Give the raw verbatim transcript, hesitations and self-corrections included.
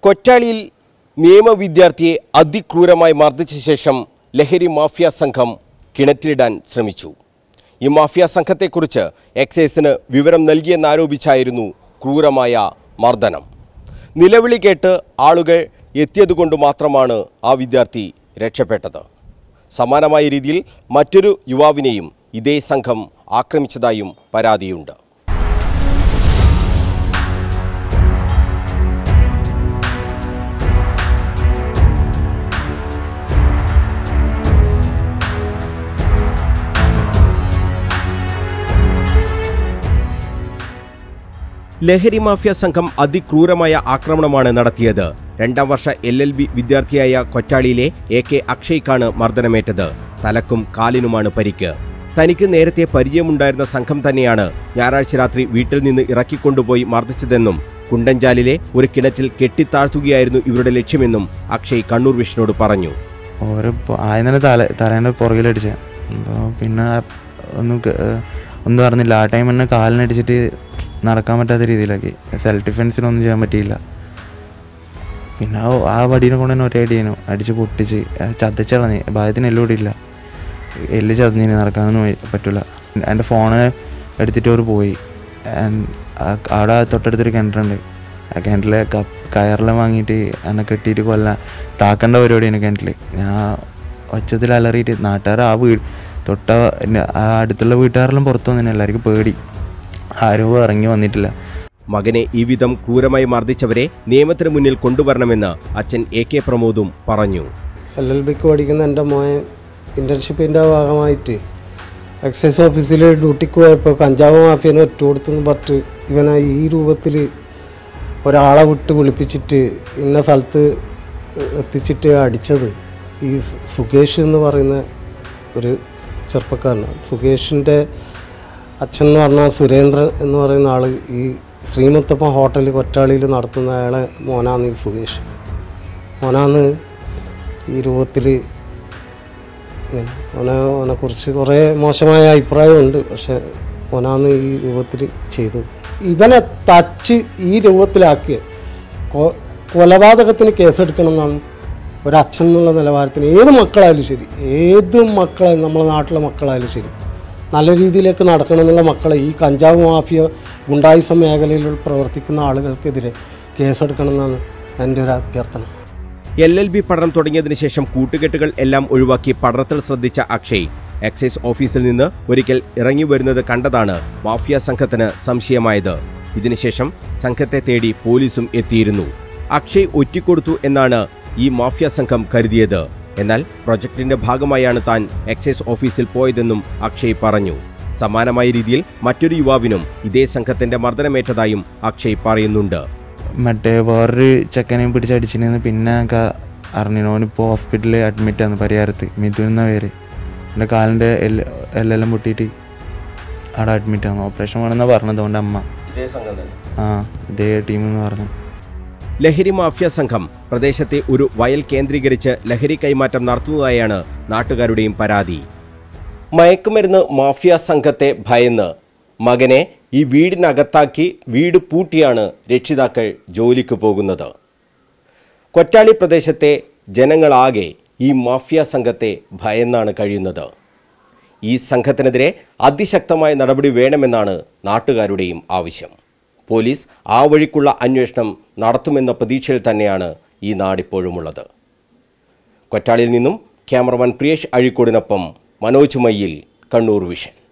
കൊറ്റാളിയിൽ നിയമവിദ്യാർത്ഥിയെ അതിക്രൂരമായി മർദ്ദിച്ച ശേഷം ലഹരി മാഫിയ സംഘം കിണറ്റിലിടാൻ ശ്രമിച്ചു. ഈ മാഫിയ സംഘത്തെക്കുറിച്ച് എക്സൈസിന് വിവരം നൽകിയെന്നാരോപിച്ചായിരുന്നു ക്രൂരമായ മർദ്ദനം. നിലവിളി കേട്ട് ആളുകൾ എത്തിയതുകൊണ്ട് മാത്രമാണ് ആ വിദ്യാർത്ഥി രക്ഷപ്പെട്ടത്. സമാനമായ രീതിയിൽ മറ്റൊരു യുവാവിനെയും ഇതേ സംഘം ആക്രമിച്ചതായും പരാതിയുണ്ട്. ലഹരി മാഫിയ സംഘം അതിക്രൂരമായ ആക്രമണമാണ് നടത്തിയത്. രണ്ടാം വർഷ എൽ എൽ ബി വിദ്യാർത്ഥിയായ കൊറ്റാളിയിലെ എ കെ അക്ഷയ്ക്കാണ് മർദ്ദനമേറ്റത്. തലക്കും കാലിനുമാണ് പരിക്ക്. തനിക്ക് നേരത്തെ പരിചയമുണ്ടായിരുന്ന സംഘം തന്നെയാണ് ഞായറാഴ്ച രാത്രി വീട്ടിൽ നിന്ന് ഇറക്കിക്കൊണ്ടുപോയി മർദ്ദിച്ചതെന്നും കുണ്ടഞ്ചാലിലെ ഒരു കിണറ്റിൽ കെട്ടിത്താഴ്ത്തുകയായിരുന്നു ഇവരുടെ ലക്ഷ്യമെന്നും അക്ഷയ് കണ്ണൂർ വിഷനോട് പറഞ്ഞു. ഓരോ ആദ്യം തല തലേൻ്റെ പുറകിലടിച്ച പിന്നെ ഒന്നും ഒന്നും പറഞ്ഞില്ല. ആ ടൈം തന്നെ കാലിനടിച്ചിട്ട് നടക്കാൻ പറ്റാത്ത രീതിയിലാക്കി. സെൽഫ് ഡിഫെൻസിനൊന്നും ചെയ്യാൻ പറ്റിയില്ല. പിന്നെ ആ വടീനെ കൊണ്ട് തന്നെ ഒരേ അടിയേനു അടിച്ച് പൊട്ടിച്ച് ചതച്ചളഞ്ഞ്. ഭാഗ്യത്തിന് എല്ലാം കൂടി ഇല്ല. എല്ല് ചതഞ്ഞിന് നടക്കാനൊന്നും പറ്റില്ല. എൻ്റെ ഫോണ് എടുത്തിട്ട് അവർ പോയി. അവിടെ തൊട്ടടുത്തൊരു കിണറുണ്ട്. ആ കിണറ്റിലെ കയറെല്ലാം വാങ്ങിയിട്ട് എന്നെ കെട്ടിയിട്ട് കൊല്ലാൻ താക്കേണ്ട പരിപാടിയാണ് കിണറ്റിൽ. ഞാൻ ഒച്ചത്തിൽ അലറിയിട്ട് നാട്ടുകാർ ആ വീട് തൊട്ട ആ അടുത്തുള്ള വീട്ടുകാരെല്ലാം പുറത്തു വന്നിന്. എല്ലാവർക്കും പേടി. ആരും ഇറങ്ങി വന്നിട്ടില്ല. മകനെ ഈ വിധം ക്രൂരമായി മർദ്ദിച്ചവരെ നിയമത്തിന് മുന്നിൽ കൊണ്ടുവരണമെന്ന് അച്ഛൻ എ കെ പ്രമോദും പറഞ്ഞു. എൽ എൽ ബിക്ക് പഠിക്കുന്ന എൻ്റെ മോൻ ഇൻറ്റേൺഷിപ്പിൻ്റെ ഭാഗമായിട്ട് എക്സൈസ് ഓഫീസിൽ ഡ്യൂട്ടിക്ക് പോയപ്പോൾ കഞ്ചാവ് മാഫിയനെ ഒറ്റ കൊടുത്തെന്ന് പറഞ്ഞിട്ട് ഇവനെ ഈ രൂപത്തിൽ ഒരാളെ വിട്ട് വിളിപ്പിച്ചിട്ട് ഇന്ന സ്ഥലത്ത് എത്തിച്ചിട്ട് അടിച്ചത് ഈ സുകേഷ് എന്ന് പറയുന്ന ഒരു ചെറുപ്പക്കാരനാണ്. സുകേഷിൻ്റെ അച്ഛൻ എന്ന് പറഞ്ഞാൽ സുരേന്ദ്രൻ എന്ന് പറയുന്ന ആൾ ഈ ശ്രീമുത്തപ്പൻ ഹോട്ടൽ കൊറ്റാളിയിൽ നടത്തുന്ന അയാളെ മോനാന്ന് ഈ സുകേഷ്. മോനാന്ന് ഈ രൂപത്തിൽ മോനെ മോനെക്കുറിച്ച് കുറേ മോശമായ അഭിപ്രായമുണ്ട്. പക്ഷെ മോനാന്ന് ഈ രൂപത്തിൽ ചെയ്തത്. ഇവനെ തച്ച് ഈ രൂപത്തിലാക്കിയ കൊലപാതകത്തിന് കേസെടുക്കണമെന്നാണ് ഒരച്ഛൻ എന്നുള്ള നിലവാരത്തിന് ഏത് മക്കളായാലും ശരി, ഏത് മക്കളായാലും നമ്മളെ നാട്ടിലെ മക്കളായാലും ശരി, നല്ല രീതിയിലേക്ക് നടക്കണമെന്നുള്ള മക്കളെ ഈ കഞ്ചാവ് മാഫിയ ഗുണ്ടായിസ മേഖലയിൽ പ്രവർത്തിക്കുന്ന ആളുകൾക്കെതിരെ കേസെടുക്കണമെന്നാണ് എൻ്റെ ഒരു അഭ്യർത്ഥന. എൽ എൽ ബി പഠനം തുടങ്ങിയതിനു ശേഷം കൂട്ടുകെട്ടുകൾ എല്ലാം ഒഴിവാക്കി പഠനത്തിൽ ശ്രദ്ധിച്ച അക്ഷയ് എക്സൈസ് ഓഫീസിൽ നിന്ന് ഒരിക്കൽ ഇറങ്ങി വരുന്നത് കണ്ടതാണ് മാഫിയ സംഘത്തിന് സംശയമായത്. ഇതിനുശേഷം സംഘത്തെ തേടി പോലീസും എത്തിയിരുന്നു. അക്ഷയ് ഒറ്റിക്കൊടുത്തു എന്നാണ് ഈ മാഫിയ സംഘം കരുതിയത്. എന്നാൽ പ്രൊജക്ടിന്റെ ഭാഗമായാണ് താൻ എക്സൈസ് ഓഫീസിൽ പോയതെന്നും അക്ഷയ് പറഞ്ഞു. സമാനമായ രീതിയിൽ മറ്റൊരു യുവാവിനും ഇതേ സംഘത്തിന്റെ മർദ്ദനമേറ്റതായും അക്ഷയ് പറയുന്നുണ്ട്. മറ്റേ വേറൊരു ചെക്കനെയും പിടിച്ചടിച്ചിരുന്നു. പിന്നെ എനിക്ക് അറിഞ്ഞോനിപ്പോൾ ഹോസ്പിറ്റലിൽ അഡ്മിറ്റാണ് പരിയാരത്ത്. മിഥുൻ എന്ന പേര്. എൻ്റെ കാലിൻ്റെ എല്ല് എല്ലെല്ലാം പൊട്ടിയിട്ട് അവിടെ അഡ്മിറ്റാണ്. ഓപ്പറേഷൻ വേണമെന്നാണ് പറഞ്ഞത്. അതുകൊണ്ട് അമ്മ ആ ഇതേ ടീമെന്ന് പറഞ്ഞു. ലഹരി മാഫിയ സംഘം പ്രദേശത്തെ ഒരു വയൽ കേന്ദ്രീകരിച്ച് ലഹരി കൈമാറ്റം നടത്തുന്നതായാണ് നാട്ടുകാരുടെയും പരാതി. മയക്കുമരുന്ന് മാഫിയ സംഘത്തെ ഭയന്ന് മകനെ ഈ വീടിനകത്താക്കി വീട് പൂട്ടിയാണ് രക്ഷിതാക്കൾ ജോലിക്ക് പോകുന്നത്. കൊറ്റാളി പ്രദേശത്തെ ജനങ്ങളാകെ ഈ മാഫിയ സംഘത്തെ ഭയന്നാണ് കഴിയുന്നത്. ഈ സംഘത്തിനെതിരെ അതിശക്തമായ നടപടി വേണമെന്നാണ് നാട്ടുകാരുടെയും ആവശ്യം. പോലീസ് ആ വഴിക്കുള്ള അന്വേഷണം നടത്തുമെന്ന പ്രതീക്ഷയിൽ തന്നെയാണ് ഈ നാടിപ്പോഴുമുള്ളത്. കൊറ്റാളിയിൽ നിന്നും ക്യാമറമാൻ പ്രിയേഷ് അഴീക്കോടിനൊപ്പം മനോജ് മയ്യിൽ, കണ്ണൂർ വിഷൻ.